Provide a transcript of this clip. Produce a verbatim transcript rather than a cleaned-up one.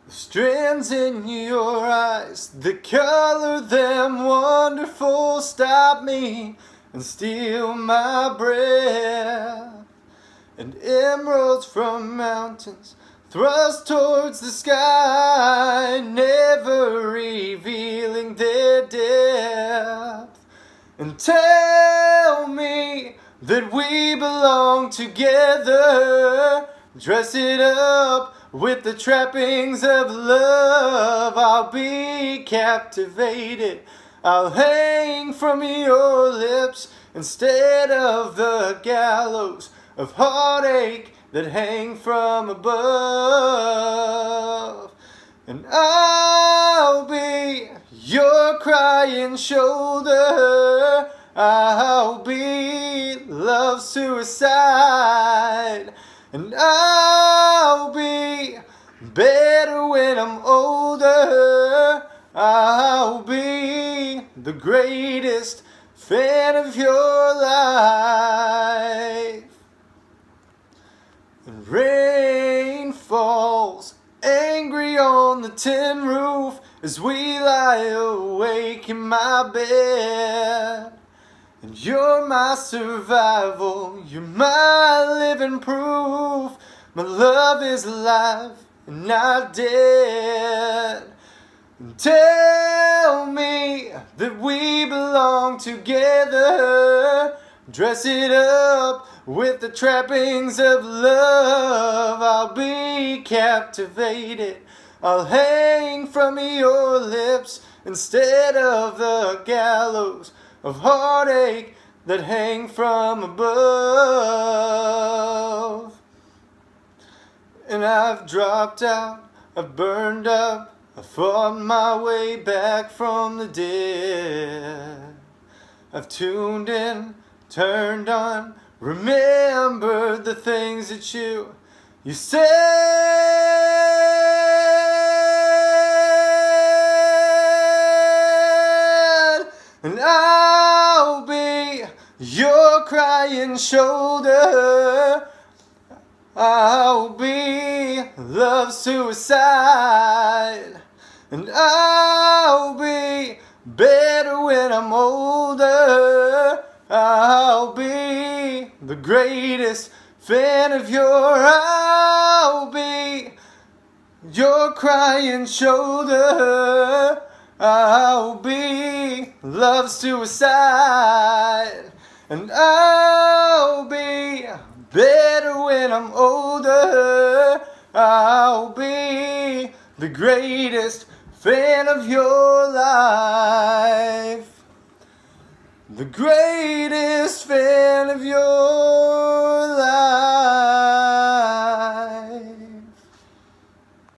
The strands in your eyes, the color them wonderful, stop me and steal my breath. And emeralds from mountains thrust towards the sky, never revealing their depth. And tell me that we belong together, dress it up with the trappings of love. I'll be captivated, I'll hang from your lips instead of the gallows of heartache that hang from above. And I'll be your crying shoulder, I'll be love's suicide. And I'll be better when I'm older, I'll be the greatest fan of your life. And rain falls angry on the tin roof as we lie awake in my bed. And you're my survival, you're my living proof. My love is alive and not dead. And tell me that we belong together, dress it up with the trappings of love. I'll be captivated, I'll hang from your lips instead of the gallows of heartache that hang from above. And I've dropped out, I've burned up, I fought my way back from the dead. I've tuned in, turned on, remembered the things that you, you said. And I'll be your crying shoulder, I'll be love's suicide. And I'll be better when I'm older, I'll be the greatest fan of your, I'll be your crying shoulder, I'll be love's suicide. And I'll be better when I'm older, I'll be the greatest fan of your life. The greatest fan of your